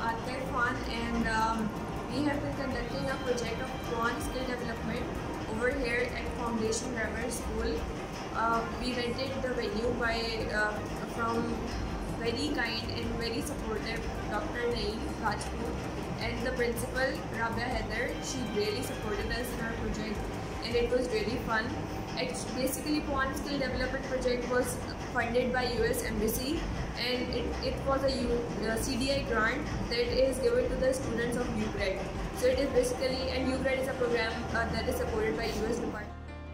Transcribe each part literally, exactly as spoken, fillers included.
Atta Irfan, and um, we have been conducting a project of Quant skill development over here at Foundation Grammar School. Uh, we rented the venue by uh, from very kind and very supportive Doctor Naeem Rajput, and the principal Rabia Heather. She really supported us in our project, and it was really fun. It's basically Quant skill development project was funded by U S Embassy, and it, it was a U, uh, C D I grant that is given to the students of U GRAD. So it is basically, and U GRAD is a program uh, that is supported by U S Department.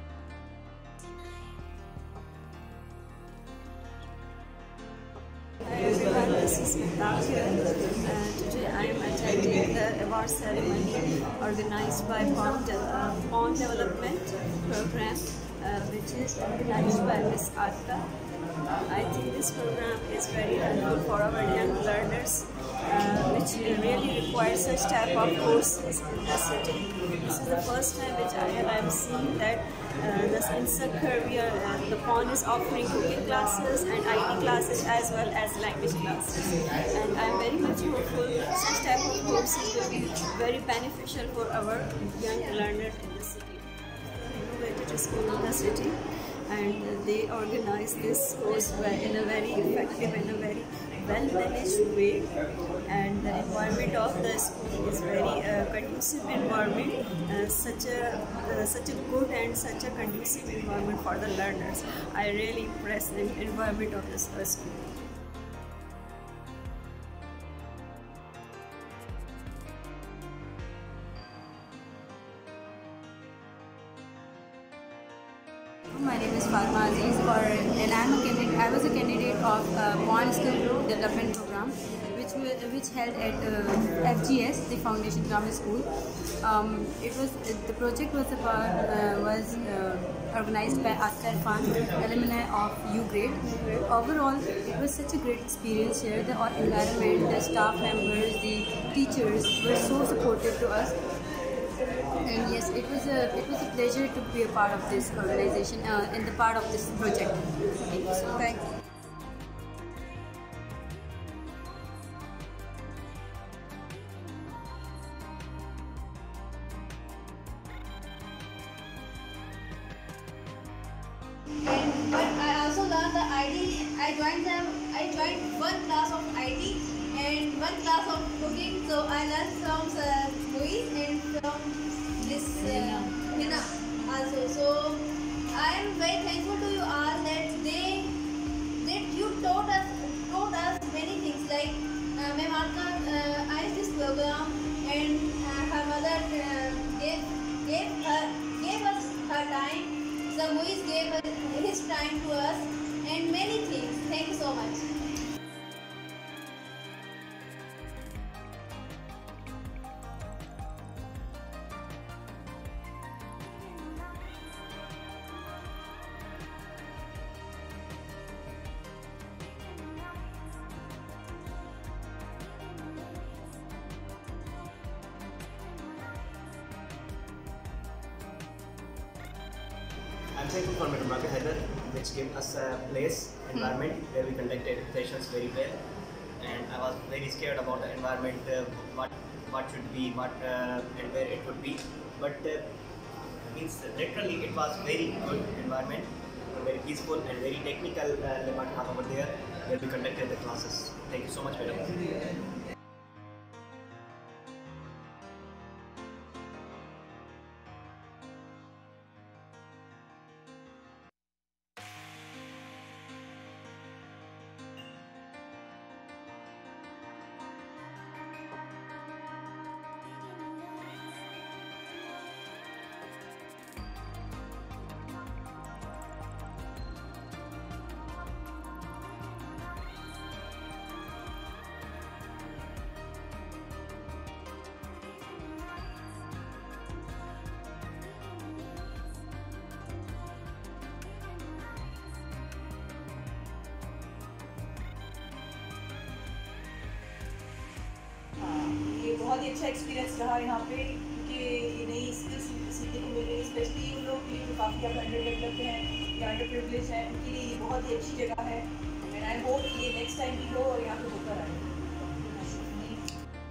Hi everyone, this is Mehtab here. Uh, today I am attending the award ceremony organized by Pond, uh, Pond Development Program, uh, which is organized by Miz Atta. I think this program is very helpful for our young learners, uh, which really requires such type of courses in the city. This is the first time which I have seen that uh, this in Sakhar, we are, uh, the Pond is offering cooking classes and I T classes as well as language classes. And I am very much hopeful such type of courses will be very beneficial for our young learners in the city. Innovative school in the city, and they organize this course in a very effective and a very well managed way, and the environment of the school is very uh, conducive environment, uh, such a uh, such a good and such a conducive environment for the learners. I really impressed the environment of this uh, school. My name is Fatma Aziz, or, and I'm a candidate, I was a candidate of uh, Pond Skill Development Program, which which held at uh, F G S, the Foundation Grammar School. Um, it was the project was about uh, was uh, organized by Atta Irfan, alumni of U GRAD. Overall, it was such a great experience here. The environment, the staff members, the teachers were so supportive to us. And yes, it was a it was a pleasure to be a part of this organization uh, and the part of this project. Thank you so much. Thank you. And but I also learned the I T. I joined them. I joined one class of I T and one class of cooking. So I learned from uh, Louise and from this uh, Hina also. So I am very thankful to you all that they that you taught us taught us many things, like uh, Ma'am Atta uh, I this program, and uh, her mother uh, gave gave her gave us her time. So Muiz gave his time to us and many things. Thank you so much. I'm thankful for Madam Rabia Heather, which gave us a place, environment hmm. where we conducted sessions very well. And I was very scared about the environment, uh, what what should be, what uh, and where it would be. But uh, means literally it was very good environment, very peaceful and very technical uh, department over there where we conducted the classes. Thank you so much, Madam. बहुत ही अच्छा experience रहा यहाँ पे, क्योंकि ये नई skills सीखने को मिल रही है, स्पेशली उन लोगों के लिए जो काफ़ी ज़्यादा अंडर डेवलप्ड हैं या अंडर प्रिविलेज हैं, उनके लिए ये बहुत ही अच्छी जगह है। एंड आई होप ये नेक्स्ट टाइम भी हो और यहाँ पे होता रहे।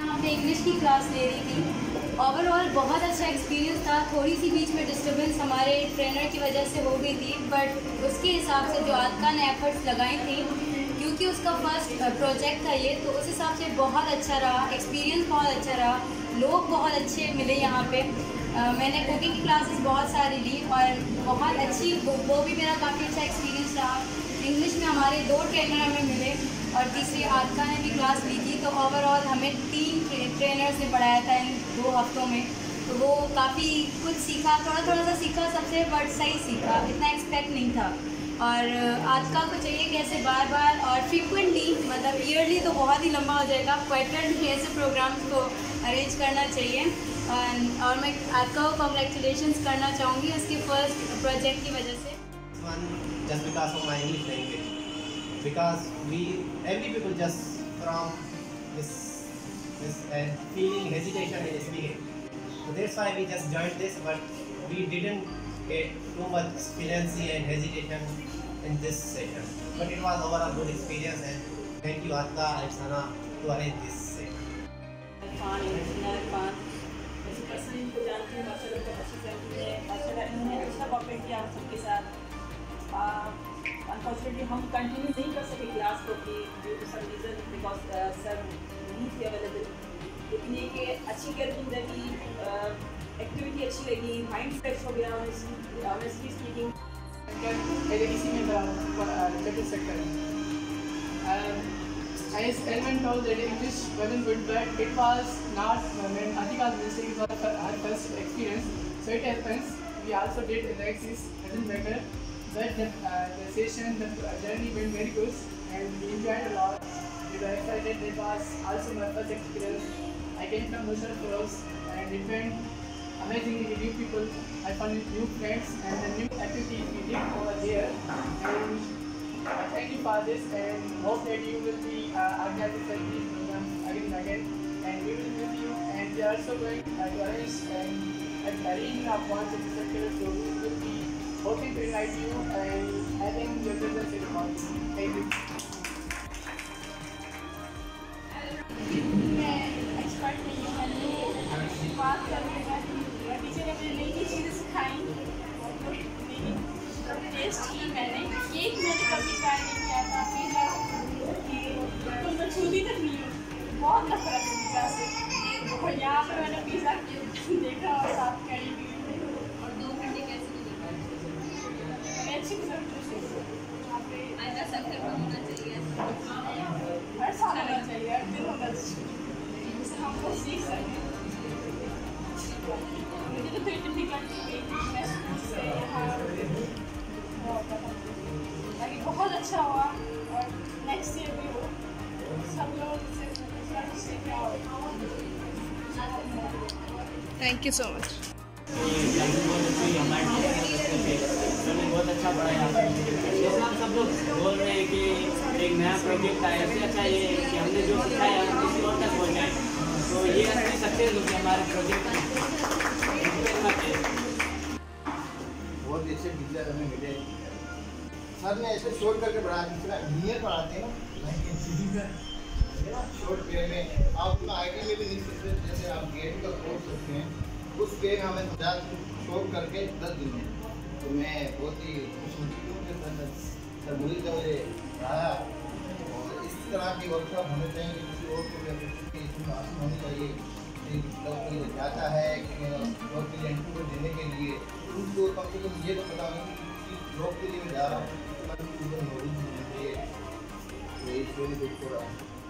यहाँ पे इंग्लिश की क्लास ले रही थी। ओवरऑल बहुत अच्छा एक्सपीरियंस था। थोड़ी सी बीच में डिस्टर्बेंस हमारे ट्रेनर की वजह से हो गई थी, बट उसके हिसाब से जो आदका ने एफर्ट्स लगाई थी, क्योंकि उसका फर्स्ट प्रोजेक्ट था ये, तो उस हिसाब से बहुत अच्छा रहा, एक्सपीरियंस बहुत अच्छा रहा, लोग बहुत अच्छे मिले यहाँ पे। आ, मैंने कुकिंग की क्लासेस बहुत सारी ली और बहुत अच्छी, वो, वो भी मेरा काफ़ी अच्छा एक्सपीरियंस रहा। इंग्लिश में हमारे दो ट्रेनर हमें मिले और तीसरी आदका ने भी क्लास ली थी, तो ओवरऑल हमें तीन ट्रेनर्स ने पढ़ाया था इन दो हफ्तों में। तो वो काफ़ी कुछ सीखा, थोड़ा थोड़ा सा सीखा सबसे, बट सही सीखा, इतना एक्सपेक्ट नहीं था। और आदका को चाहिए कि ऐसे बार बार और फ्रीक्वेंटली, मतलब ईयरली तो बहुत ही लंबा हो जाएगा, क्वार्टरली ऐसे प्रोग्राम्स को अरेंज करना चाहिए। और, और मैं आदका को कॉन्ग्रेचुलेशंस करना चाहूँगी उसके फर्स्ट प्रोजेक्ट की वजह से। Just because of my English language, because we every people just from this this uh, feeling hesitation in speaking, so that's why we just joined this, but we didn't get too much fluency and hesitation in this session, but it was overall good experience, and thank you Adka and Sana to arrange this session. Irfan Irfan ऐसे person इनको जानते हैं, माशाल्लाह बहुत अच्छी family है, माशाल्लाह इन्होंने अच्छा कोऑपरेट किया हम सबके साथ। अनफॉर्चुनेटली हम कंटिन्यू नहीं कर सके क्लास को कि due to some reason, because sir नहीं थे अवेलेबल, लेकिन ये कि अच्छी कैरिंग लगी, एक्टिविटी अच्छी लगी, माइंड फ्रेश हो गया। ऑनेस्टली स्पीकिंग मेरे किसी में chapter sector as Elman told that English wasn't good, but it was not when Atika's mistake, it was our first experience, so it happens. We also did exercises, doesn't matter. But the, uh, the session, the journey went very good and we enjoyed a lot. We were excited. It was also my first experience. I came from Nusrat Firoz and it went amazingly with new people. I found new friends and the new activities we did over there. And uh, thank you for this and hope that you will be uh, organizing such these programs again and again. And we will meet you, and we are also going uh, to arrange and at the arena of one such circular, so we will be hoping to invite you and having your presence in the hall. Thank you. मैं expert नहीं हूँ, मैंने बात करूँगा। Teacher ने मुझे नई नई चीज़ें सिखाई, टेस्ट की मैंने। केक मैंने कभी ट्राई नहीं किया था, पिज़्ज़ा कि बिल्कुल मैं छूती तक नहीं हूँ, बहुत नफरत है पिज़्ज़ा से। और यहाँ पर मैंने पिज़्ज़ा देखा और साथ करी भी, और दो घंटे कैसे नहीं देखा, मैंने अच्छी गुजर से यहाँ पे ऐसा सेक्टर में होना चाहिए, हर साल होना चाहिए, हर दिन होना चाहिए, जिससे हम लोग सीख सकें। मुझे तो फिर डिफिकल्टी हुई थी, मैं स्कूल से यहाँ बाकी बहुत अच्छा हुआ और नेक्स्ट ईयर भी हो, सब लोग से क्या हो। Thank you so much. उन्होंने बहुत अच्छा पढ़ाया। जैसे हम सब लोग बोल रहे हैं कि एक नया प्रोजेक्ट आया, इससे अच्छा ये कि हमने जो सिखाया किसी और तक पहुँचाए, तो ये असली सक्सेस होगी हमारे प्रोजेक्ट में। बहुत अच्छे टीचर हमें मिले। सर ने ऐसे शॉर्ट करके पढ़ा, दूसरा इंजीनियर पढ़ाते हैं ना शॉर्ट वे में। आप अपना आई टी में भी लिख सकते हैं, जैसे आप गेट का कोर्स करते हैं, उस वे में हमें पचास शॉर्ट करके दस दिन में। तो मैं बहुत ही खुशनसीब हूँ कि सर सर मुझे जो मुझे पढ़ाया, और इस तरह की वर्कशॉप हमें चाहिए कि किसी और को भी अपनी इसमें हासिल होनी चाहिए। कोई जाता है कि जॉब के लिए इंटरव्यू देने के लिए, उनको कम से कम ये तो पता नहीं कि जॉब के लिए मैं जा रहा हूँ, तो नॉलेज मिलनी चाहिए। तो इस वजह से थोड़ा